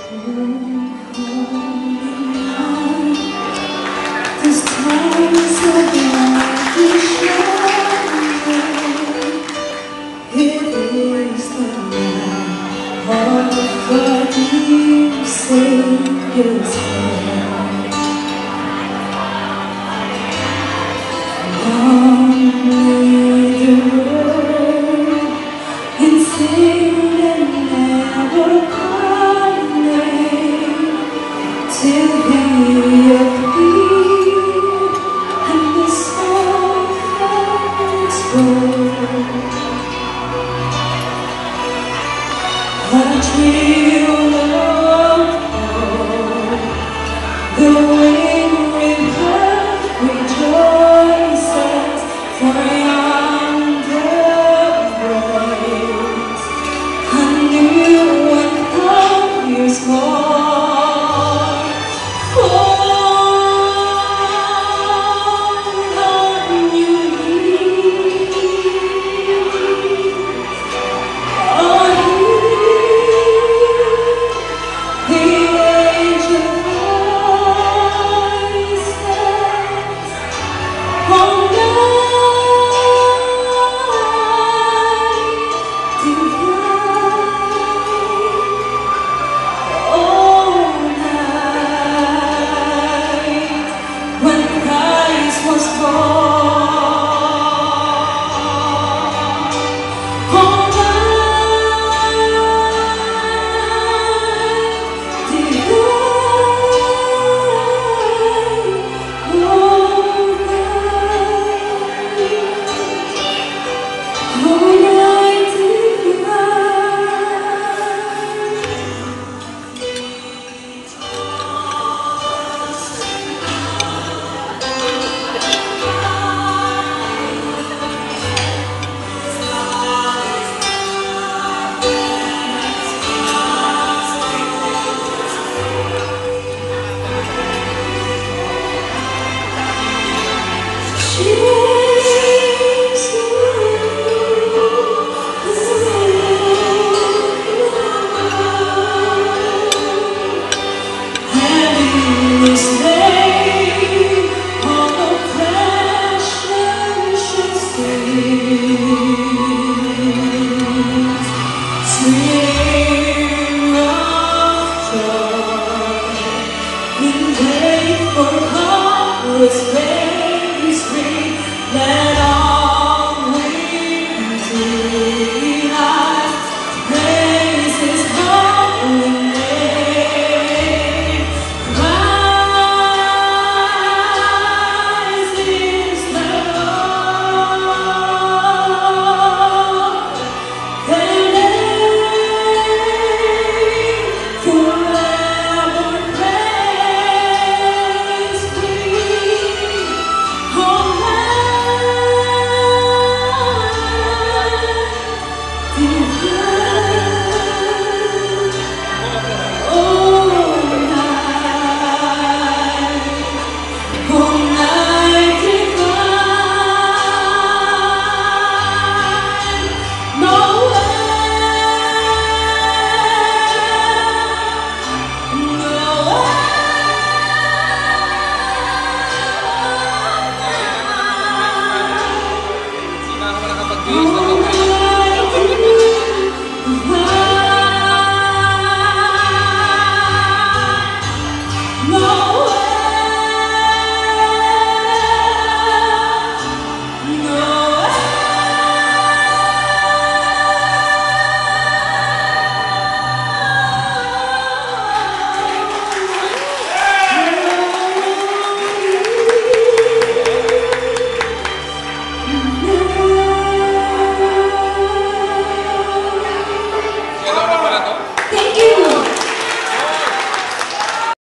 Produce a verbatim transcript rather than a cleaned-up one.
This time is so bright to shine. It is the night of what you say is right. Long may the road and sing and never parting till he appeared and the soul explode. A trail of hope, the wind river rejoices, for yonder breaks a new and glorious morning.